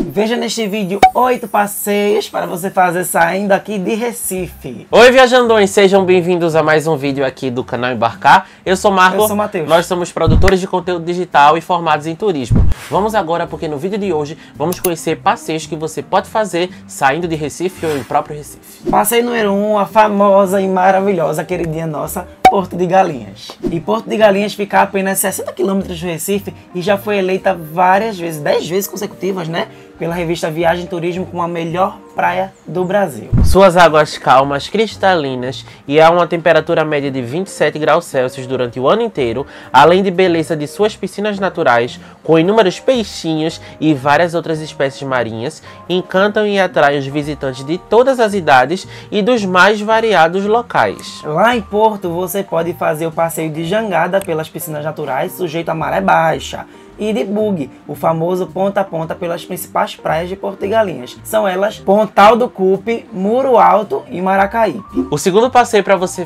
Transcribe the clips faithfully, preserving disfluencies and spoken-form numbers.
Veja neste vídeo oito passeios para você fazer saindo aqui de Recife. Oi, viajandões, sejam bem-vindos a mais um vídeo aqui do canal Embarcar. Eu sou Marco. Eu sou Matheus. Nós somos produtores de conteúdo digital e formados em turismo. Vamos agora porque no vídeo de hoje vamos conhecer passeios que você pode fazer saindo de Recife ou em próprio Recife. Passeio número um, a famosa e maravilhosa queridinha nossa, Porto de Galinhas. E Porto de Galinhas fica a apenas sessenta quilômetros do Recife e já foi eleita várias vezes, dez vezes consecutivas, né? Pela revista Viagem e Turismo como a melhor praia do Brasil. Suas águas calmas, cristalinas e a uma temperatura média de vinte e sete graus Celsius durante o ano inteiro, além de beleza de suas piscinas naturais, com inúmeros peixinhos e várias outras espécies marinhas, encantam e atraem os visitantes de todas as idades e dos mais variados locais. Lá em Porto você pode fazer o passeio de jangada pelas piscinas naturais, sujeito a maré baixa, e de bug, o famoso ponta a ponta pelas principais praias de Porto de Galinhas. São elas Pontal do Cupe, Muro Alto e Maracaípe. O segundo passeio para você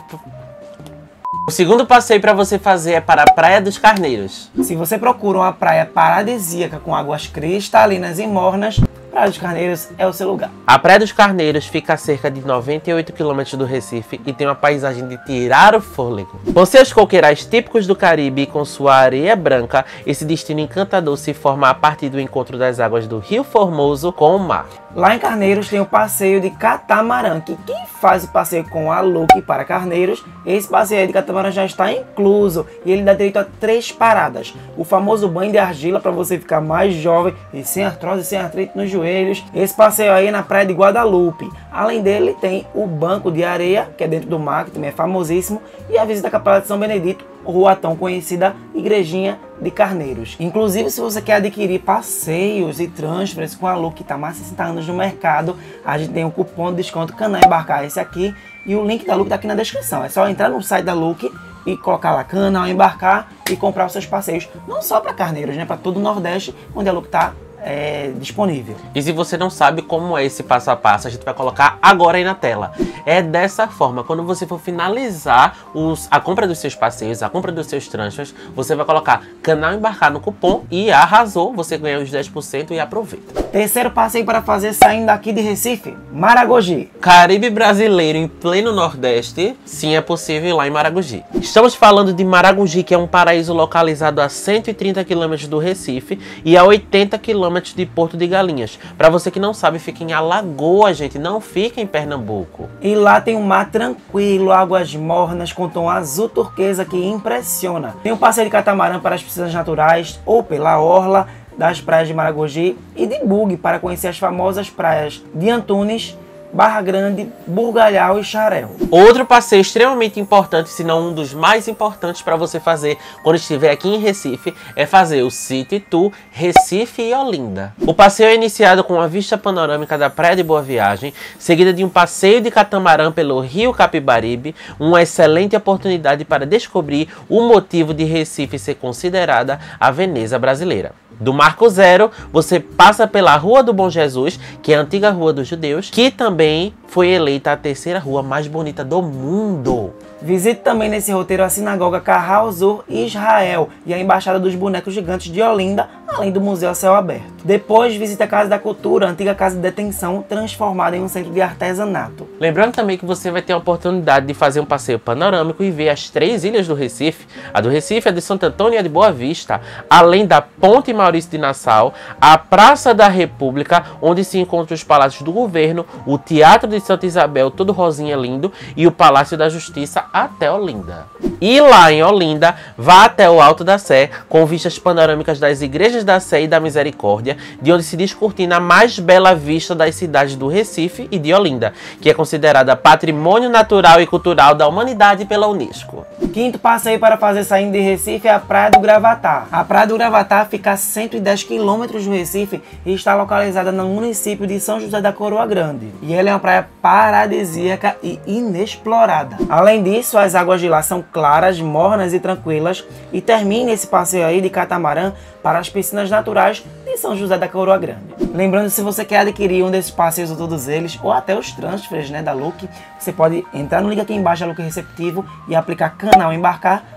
O segundo passeio para você fazer é para a Praia dos Carneiros. Se você procura uma praia paradisíaca com águas cristalinas e mornas, Praia dos Carneiros é o seu lugar. A Praia dos Carneiros fica a cerca de noventa e oito quilômetros do Recife e tem uma paisagem de tirar o fôlego. Com seus coqueirais típicos do Caribe e com sua areia branca, esse destino encantador se forma a partir do encontro das águas do Rio Formoso com o mar. Lá em Carneiros tem o passeio de catamarã, que quem faz o passeio com a Look para Carneiros, esse passeio de catamarã já está incluso e ele dá direito a três paradas. O famoso banho de argila para você ficar mais jovem e sem artrose e sem artrite nos joelhos. Esse passeio aí é na praia de Guadalupe. Além dele tem o banco de areia, que é dentro do mar, que também é famosíssimo, e a visita à Capela de São Benedito, ou a tão conhecida Igrejinha de Carneiros. Inclusive, se você quer adquirir passeios e transfers com a Look, que está mais de sessenta anos no mercado, a gente tem um cupom de desconto Canal Embarcar, esse aqui, e o link da Look está aqui na descrição. É só entrar no site da Look e colocar lá Canal Embarcar e comprar os seus passeios, não só para Carneiros, né, para todo o Nordeste, onde a Look está É, disponível. E se você não sabe como é esse passo a passo, a gente vai colocar agora aí na tela. É dessa forma, quando você for finalizar os, a compra dos seus passeios, a compra dos seus transfers, você vai colocar Canal Embarcar no cupom e arrasou, você ganha os dez por cento e aproveita. Terceiro passeio para fazer saindo daqui de Recife, Maragogi. Caribe brasileiro em pleno Nordeste, sim, é possível ir lá em Maragogi. Estamos falando de Maragogi, que é um paraíso localizado a cento e trinta quilômetros do Recife e a oitenta quilômetros de Porto de Galinhas. Para você que não sabe, fica em Alagoas, gente, não fica em Pernambuco. E lá tem um mar tranquilo, águas mornas com tom azul turquesa que impressiona. Tem um passeio de catamarã para as piscinas naturais ou pela orla das praias de Maragogi e de bug para conhecer as famosas praias de Antunes, Barra Grande, Burgalhau e Xarel. Outro passeio extremamente importante, se não um dos mais importantes para você fazer quando estiver aqui em Recife, é fazer o City Tour Recife e Olinda. O passeio é iniciado com uma vista panorâmica da Praia de Boa Viagem, seguida de um passeio de catamarã pelo Rio Capibaribe, uma excelente oportunidade para descobrir o motivo de Recife ser considerada a Veneza brasileira. Do Marco Zero, você passa pela Rua do Bom Jesus, que é a antiga Rua dos Judeus, que também foi eleita a terceira rua mais bonita do mundo. Visite também nesse roteiro a Sinagoga Carral Zur Israel e a Embaixada dos Bonecos Gigantes de Olinda, além do Museu a Céu Aberto. Depois, visite a Casa da Cultura, a antiga casa de detenção, transformada em um centro de artesanato. Lembrando também que você vai ter a oportunidade de fazer um passeio panorâmico e ver as três ilhas do Recife, a do Recife, a de Santo Antônio e a de Boa Vista, além da Ponte Maurício de Nassau, a Praça da República, onde se encontram os palácios do governo, o Teatro de Santa Isabel, todo rosinha lindo, e o Palácio da Justiça, até Olinda. E lá em Olinda, vá até o Alto da Sé, com vistas panorâmicas das igrejas da Sé e da Misericórdia, de onde se descortina a mais bela vista das cidades do Recife e de Olinda, que é considerada Patrimônio Natural e Cultural da Humanidade pela Unesco. Quinto passeio para fazer saindo de Recife é a Praia do Gravatá. A Praia do Gravatá fica a cento e dez quilômetros do Recife e está localizada no município de São José da Coroa Grande. E ela é uma praia paradisíaca e inexplorada. Além disso, as águas de lá são claras, mornas e tranquilas e termina esse passeio aí de catamarã para as piscinas naturais de São José da Coroa Grande. Lembrando, se você quer adquirir um desses passeios ou todos eles, ou até os transfers, né, da Look, você pode entrar no link aqui embaixo, da Look Receptivo, e aplicar Canal Embarcar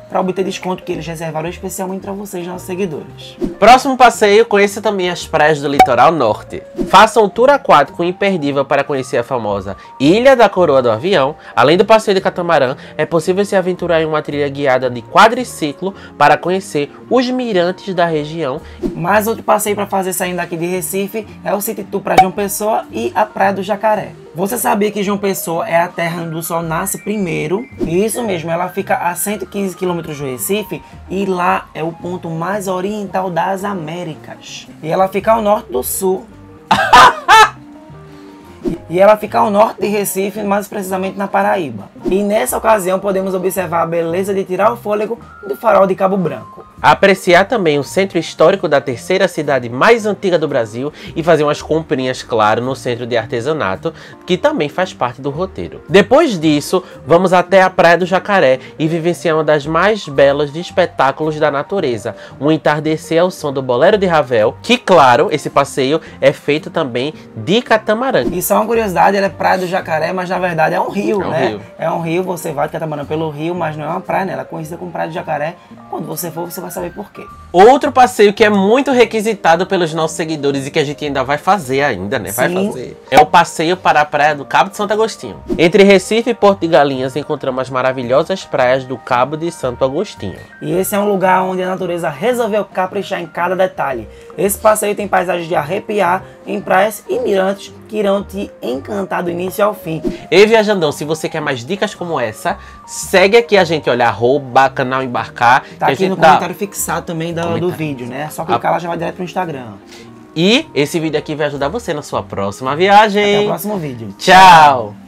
para obter desconto que eles reservaram especialmente para vocês, nossos seguidores. Próximo passeio, conheça também as praias do litoral norte. Faça um tour aquático imperdível para conhecer a famosa Ilha da Coroa do Avião. Além do passeio de catamarã, é possível se aventurar em uma trilha guiada de quadriciclo para conhecer os mirantes da região. Mais outro passeio para fazer saindo daqui de Recife é o City Tour para João Pessoa e a Praia do Jacaré. Você sabia que João Pessoa é a terra onde o sol nasce primeiro? Isso mesmo, ela fica a cento e quinze quilômetros do Recife e lá é o ponto mais oriental das Américas. E ela fica ao norte do sul. E ela fica ao norte de Recife, mais precisamente na Paraíba. E nessa ocasião podemos observar a beleza de tirar o fôlego do farol de Cabo Branco. Apreciar também o centro histórico da terceira cidade mais antiga do Brasil e fazer umas comprinhas, claro, no centro de artesanato, que também faz parte do roteiro. Depois disso, vamos até a Praia do Jacaré e vivenciar uma das mais belas de espetáculos da natureza, um entardecer ao som do Bolero de Ravel, que, claro, esse passeio é feito também de catamarã. E só uma curiosidade, ela é Praia do Jacaré, mas na verdade é um rio, é um né? Rio. É um rio, você vai de catamarã pelo rio, mas não é uma praia, né? Ela é conhecida como Praia do Jacaré. Quando você for, você vai saber por quê. Outro passeio que é muito requisitado pelos nossos seguidores e que a gente ainda vai fazer ainda, né? Vai Sim. fazer. É o passeio para a praia do Cabo de Santo Agostinho. Entre Recife e Porto de Galinhas encontramos as maravilhosas praias do Cabo de Santo Agostinho. E esse é um lugar onde a natureza resolveu caprichar em cada detalhe. Esse passeio tem paisagens de arrepiar em praias e mirantes que irão te encantar do início ao fim. Ei, viajandão, se você quer mais dicas como essa, segue aqui a gente, olha, arroba canal Embarcar. Tá aqui no dá... comentário fixado também do, Comentário. do vídeo, né? Só clicar lá já vai direto pro Instagram. E esse vídeo aqui vai ajudar você na sua próxima viagem. Até o próximo vídeo. Tchau!